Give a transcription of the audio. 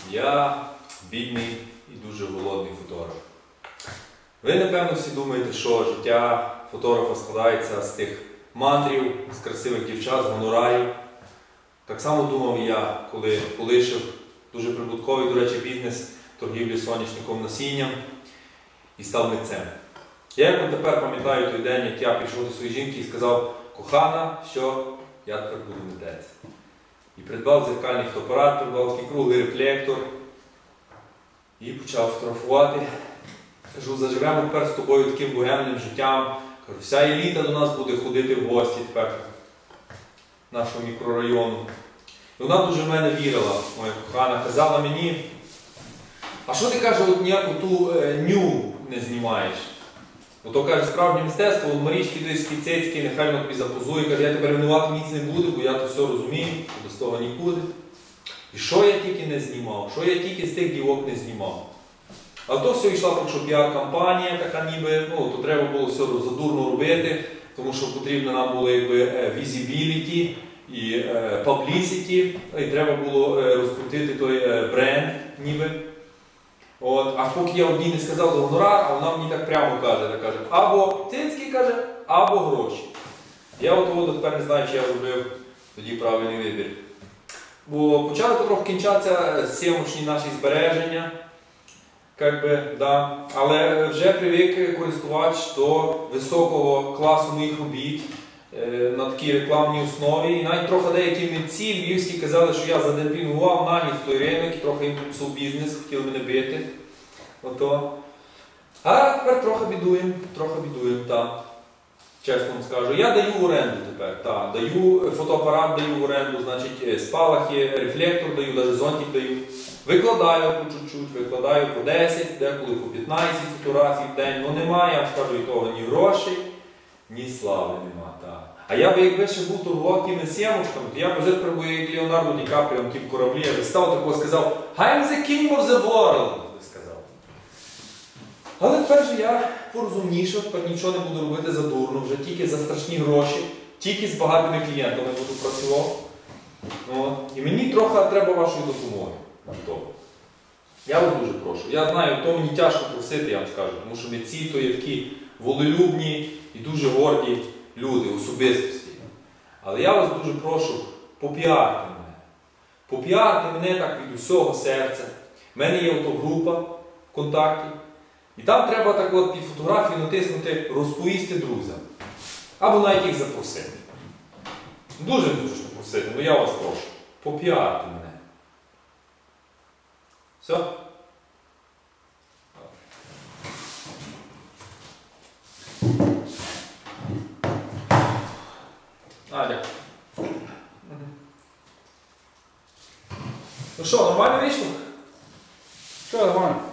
Я бідний і дуже голодний фотограф. Ви, напевно, всі думаєте, що життя фотографа складається з тих мандрів, з красивих дівчат, з гонорарів. Так само думав і я, коли полишив дуже прибутковий, до речі, бізнес торгівлі соняшниковим насінням і став митцем. Я як тепер пам'ятаю той день, як я прийшов до своєї жінки і сказав: кохана, все, я тепер буду митець. І придбав дзеркальний фотоапарат, придбав такий круглий рефлектор і почав фотографувати. Кажу, заживемо тепер з тобою таким бугемним життям. Кажу, вся еліта до нас буде ходити в гості тепер нашого мікрорайону. І вона дуже в мене вірила, моя кохана, казала мені: а що ти, каже, от ніяку ту ню не знімаєш? Ото, каже, справжнє мистецтво, у Марічки десь цицьки, нехай воно тобі запозує, каже, я тебе ревнувати ніц не буду, бо я то все розумію, без того нікуди. І що я тільки не знімав, що я тільки з тих дівок не знімав. А то все йшла піар-кампанія, така ніби, то треба було все задурно робити, тому що потрібно нам було якби visibility і publicity, і треба було розкрутити той бренд ніби. А поки я одній не сказав за гонорар, а вона мені так прямо каже, або цицьки, каже, або гроші. Я от тепер не знаю, чи я зробив тоді правильний вибір. Бо почали потроху кінчатися сімочні наші збереження, але вже привик користувач до високого класу моїх робіт на такій рекламній основі. І навіть трохи деякі митці львівські казали, що я задемпінгував наніс той ринок і трохи їм псув бізнес, хотіли мене бити. А тепер трохи бідуємо, так. Чесно вам скажу. Я даю в оренду тепер, так. Даю фотоапарат, даю в оренду, значить спалахи, рефлектор даю, навіть зонтик даю. Викладаю по чуть-чуть, викладаю по 10, деколи по 15 фотографій в день. Немає, я вам скажу, і того ні грошей, ні слави нема. Так. А я би, якби ще був торгував тими сімочками, то я б вже прибув як Леонардо Ді Капріо на тім кораблі, я б став такого сказав: I'm the king of the world, би сказав. Але тепер же я порозумнішав, тепер нічого не буду робити задурно, вже тільки за страшні гроші, тільки з багатими клієнтами буду працювати. І мені трохи треба вашої допомоги. Я вас дуже прошу. Я знаю, то мені тяжко просити, я вам скажу, тому що митці то є такі волелюбні і дуже горді люди, особистості. Але я вас дуже прошу, попіарте мене. Попіарте мене так від усього серця. У мене є автогрупа ВКонтакті. І там треба так от під фотографію натиснути «Розповісти друзям». Або навіть їх запросити. Дуже зручно просити, але я вас прошу. Попіарте мене. Все? Надя. Ну що, нормально вийшло? Що, нормально?